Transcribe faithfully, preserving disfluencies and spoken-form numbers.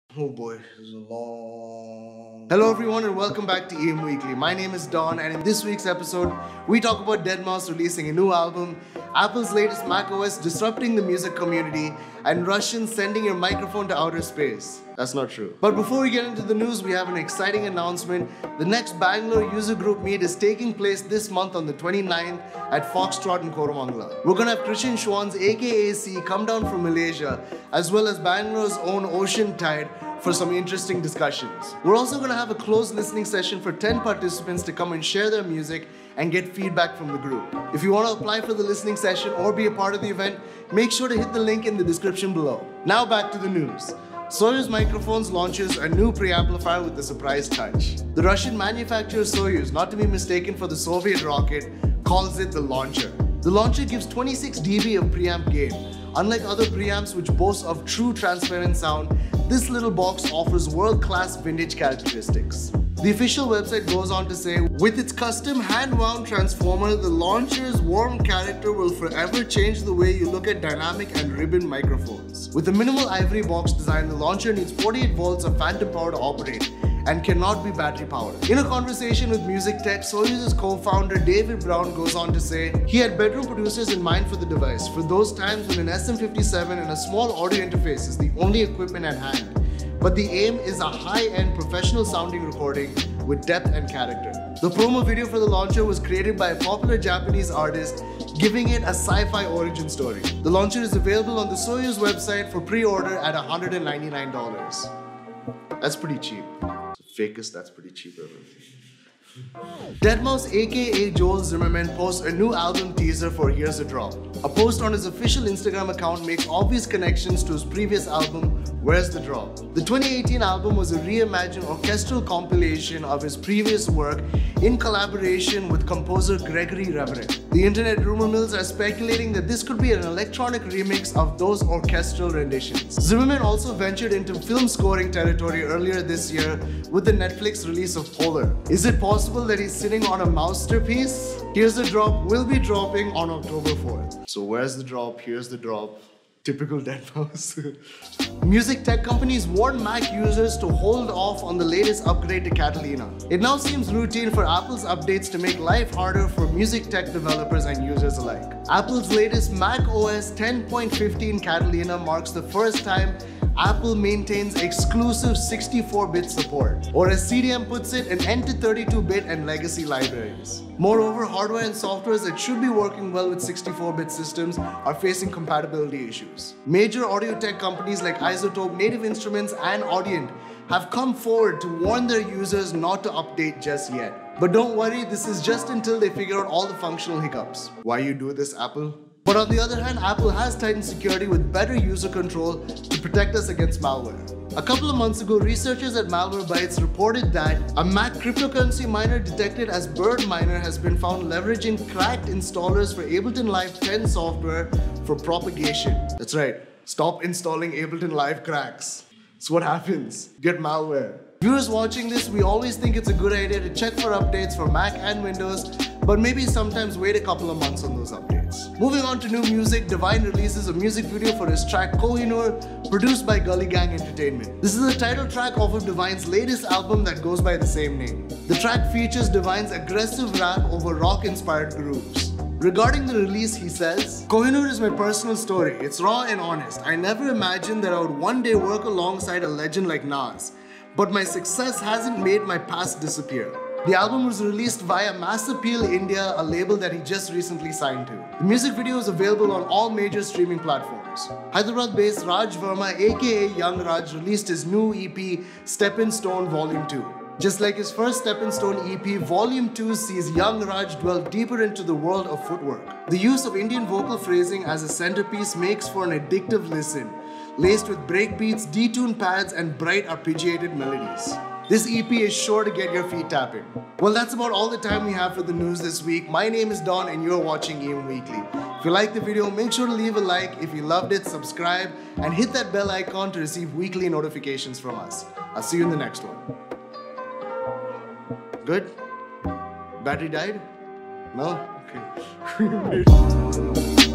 Oh boy, this is a long... Hello everyone and welcome back to E M Weekly. My name is Don and in this week's episode, we talk about deadmau five releasing a new album, Apple's latest macOS disrupting the music community, and Russians sending your microphone to outer space. That's not true. But before we get into the news, we have an exciting announcement. The next Bangalore user group meet is taking place this month on the twenty-ninth at Foxtrot in Koramangala. We're gonna have Krishan Schwanz aka C come down from Malaysia, as well as Bangalore's own Ocean Tide for some interesting discussions. We're also going to have a closed listening session for ten participants to come and share their music and get feedback from the group. If you want to apply for the listening session or be a part of the event, make sure to hit the link in the description below. Now back to the news. Soyuz Microphones launches a new preamplifier with a surprise touch. The Russian manufacturer Soyuz, not to be mistaken for the Soviet rocket, calls it the Launcher. The Launcher gives twenty-six decibels of preamp gain. Unlike other preamps which boast of true transparent sound, this little box offers world-class vintage characteristics. The official website goes on to say, with its custom hand-wound transformer, the Launcher's warm character will forever change the way you look at dynamic and ribbon microphones. With a minimal ivory box design, the Launcher needs forty-eight volts of phantom power to operate and cannot be battery powered. In a conversation with Music Tech, Soyuz's co-founder David Brown goes on to say, he had bedroom producers in mind for the device, for those times when an S M fifty-seven and a small audio interface is the only equipment at hand. But the aim is a high-end professional sounding recording with depth and character. The promo video for the Launcher was created by a popular Japanese artist, giving it a sci-fi origin story. The Launcher is available on the Soyuz website for pre-order at one hundred ninety-nine dollars. That's pretty cheap. Fakest, that's pretty cheap. deadmau five aka Joel Zimmerman posts a new album teaser for Here's a Drop. A post on his official Instagram account makes obvious connections to his previous album, Where's the Drop? The twenty eighteen album was a reimagined orchestral compilation of his previous work in collaboration with composer Gregory Reverend. The internet rumor mills are speculating that this could be an electronic remix of those orchestral renditions. Zimmerman also ventured into film scoring territory earlier this year with the Netflix release of Polar. Is it possible that he's sitting on a masterpiece? Here's the Drop will be dropping on October fourth. So where's the drop? Here's the drop. Typical deadmau five. Music tech companies warn Mac users to hold off on the latest upgrade to Catalina. It now seems routine for Apple's updates to make life harder for music tech developers and users alike. Apple's latest macOS ten point fifteen Catalina marks the first time Apple maintains exclusive sixty-four bit support, or as C D M puts it, an end to thirty-two bit and legacy libraries. Moreover, hardware and softwares that should be working well with sixty-four bit systems are facing compatibility issues. Major audio tech companies like iZotope, Native Instruments, and Audient have come forward to warn their users not to update just yet. But don't worry, this is just until they figure out all the functional hiccups. Why you do this, Apple? But on the other hand, Apple has tightened security with better user control to protect us against malware. A couple of months ago, researchers at Malwarebytes reported that a Mac cryptocurrency miner detected as Bird Miner has been found leveraging cracked installers for Ableton Live ten software for propagation. That's right, stop installing Ableton Live cracks. It's what happens. Get malware. Viewers watching this, we always think it's a good idea to check for updates for Mac and Windows, but maybe sometimes wait a couple of months on those updates. Moving on to new music, Divine releases a music video for his track Kohinoor, produced by Gully Gang Entertainment. This is the title track off of Divine's latest album that goes by the same name. The track features Divine's aggressive rap over rock-inspired grooves. Regarding the release, he says, Kohinoor is my personal story. It's raw and honest. I never imagined that I would one day work alongside a legend like Nas. But my success hasn't made my past disappear. The album was released via Mass Appeal India, a label that he just recently signed to. The music video is available on all major streaming platforms. Hyderabad-based Raj Verma aka Young Raj released his new E P Steppin' Stone Volume two. Just like his first Steppin' Stone E P, Volume two sees Young Raj delve deeper into the world of footwork. The use of Indian vocal phrasing as a centerpiece makes for an addictive listen, laced with breakbeats, detuned pads, and bright arpeggiated melodies. This E P is sure to get your feet tapping. Well, that's about all the time we have for the news this week. My name is Don and you're watching E M Weekly. If you liked the video, make sure to leave a like. If you loved it, subscribe and hit that bell icon to receive weekly notifications from us. I'll see you in the next one. Good? Battery died? No? Okay.